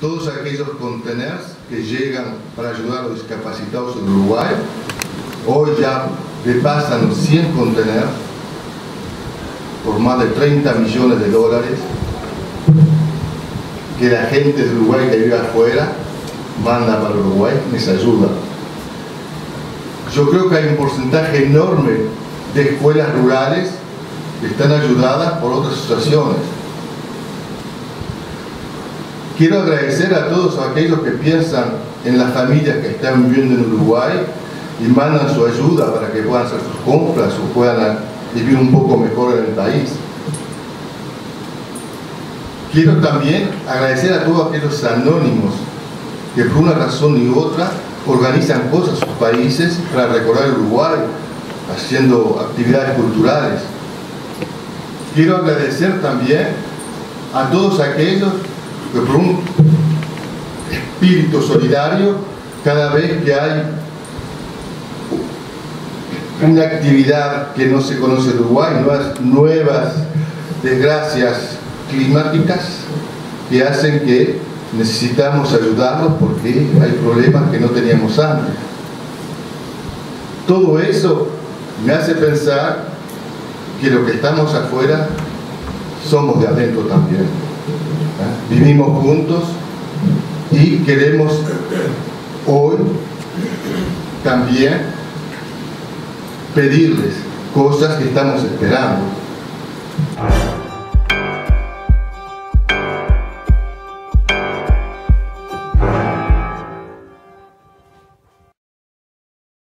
todos aquellos contenedores que llegan para ayudar a los discapacitados en Uruguay. Hoy ya repasan los 100 contenedores por más de 30 millones de dólares que la gente de Uruguay que vive afuera manda para Uruguay, les ayuda. Yo creo que hay un porcentaje enorme de escuelas rurales que están ayudadas por otras asociaciones. Quiero agradecer a todos aquellos que piensan en las familias que están viviendo en Uruguay y mandan su ayuda para que puedan hacer sus compras o puedan vivir un poco mejor en el país. Quiero también agradecer a todos aquellos anónimos que por una razón y otra organizan cosas en sus países para recorrer Uruguay, haciendo actividades culturales. Quiero agradecer también a todos aquellos que por un espíritu solidario, cada vez que hay una actividad que no se conoce en Uruguay, nuevas desgracias climáticas que hacen que necesitamos ayudarlos porque hay problemas que no teníamos antes. Todo eso me hace pensar que los que estamos afuera somos de adentro también. Vivimos juntos y queremos hoy también pedirles cosas que estamos esperando.